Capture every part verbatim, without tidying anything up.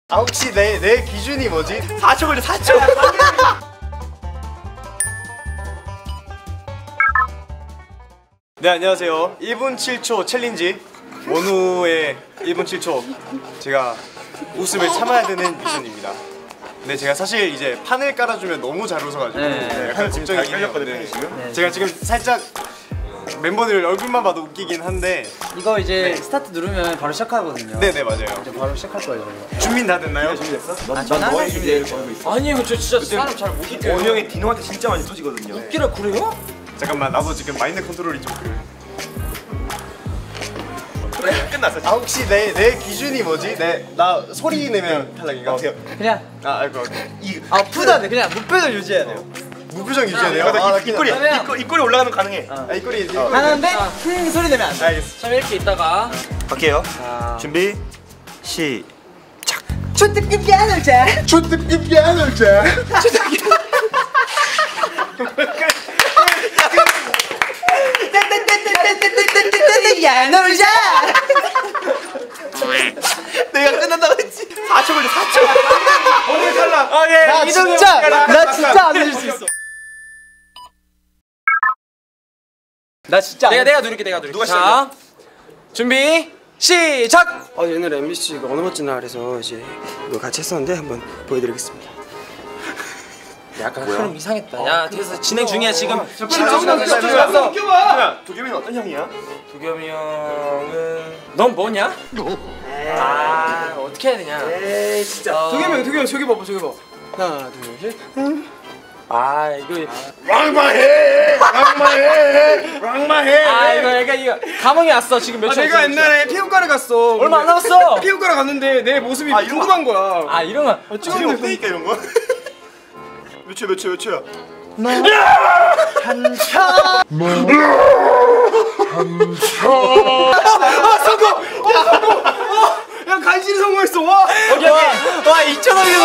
아 혹시 내, 내 기준이 뭐지? 사 초 걸려 사 초. 네 안녕하세요. 일 분 칠 초 챌린지 원우의 일 분 칠 초 제가 웃음을 참아야 되는 미션입니다. 근데 제가 사실 이제 판을 깔아주면 너무 잘 웃어가지고 네. 네, 약간 걱정이 걸렸거든요 지금. 네. 제가 지금 살짝 멤버들 얼굴만 봐도 웃기긴 한데 이거 이제 네. 스타트 누르면 바로 시작하거든요. 네네 맞아요. 이제 바로 시작할 거예요. 저희. 준비 다 됐나요? 준비됐어? 아, 저는 항상 준비됐죠. 아니 이거 저 진짜 사람 잘 못 이겨요. 어, 원우 형이 디노한테 진짜 많이 터지거든요. 네. 웃기라 그래요? 잠깐만 나도 지금 마인드 컨트롤이 좀 그래. 끝났어. 아 혹시 내, 내 기준이 뭐지? 내 나 소리 내면 탈락인가? 어때요? 그냥 아 알고 이 아 푸다 돼. 그냥 무표정 유지해야 돼요. 무표정 유지해야 돼요? 아, 아, 입꼬리 그러면- 입꼬리 입꼬리 올라가면 가능해. 아 이꼬리 하는데 흥 소리 내면 안 돼. 알겠어. 참 이렇게 있다가 갈게요. 자. 준비 시. 초특급 야놀자. 초특급 야놀자. 야놀자. 내가 끝난다고 했지. 사 초 걸려 사 초. 오늘 탈락. 아 예. 나 진짜 나 진짜 안 해줄 수 있어. 나 진짜 내가 안 내가 누를게 내가 누를게. 누가 자 준비 시작. 어, 옛날에 엠비씨가 어느 멋진 날에서 이제 이거 같이 했었는데 한번 보여드리겠습니다. 약간 흐름 이상했다. 야 됐어 진행 중이야 지금. 잠깐만. 도겸이는 어떤 형이야? 도겸이 형은 넌 뭐냐? 아 어떻게 해야 되냐? 에이 진짜. 도겸이 형, 도겸이 형 저기 봐봐, 저기 봐. 하나, 둘, 셋. 아 이거 왕마해. 왕마해. 왕마해. 아 이거 약간 이거 감흥이 왔어 지금 몇 초. 내가 옛날에 피부과를 갔어. 얼마 안 남았어. 피부과를 갔는데 내 모습이 아, 이런 궁금한 거야. 아 이런 거. 지금 없다니까 이런 거. 몇 초 몇 초 몇 초야? 아 성공! 야 성공! 와! 야 간신히 성공했어. 와! 오케이 오케이. 와 이천 원이다.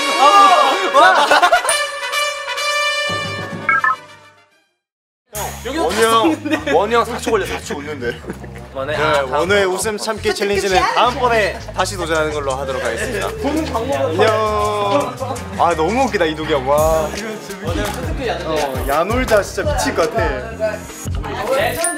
원우 형. 원우 형 사 초 걸려 사 초. 웃는데. 만에 네, 원우의 웃음 참기 챌린지는 다음번에 다시 도전하는 걸로 하도록 하겠습니다. 안녕. 아 너무 웃기다 이도기 형. 와. 어, 야놀자 진짜 미칠 것 같아.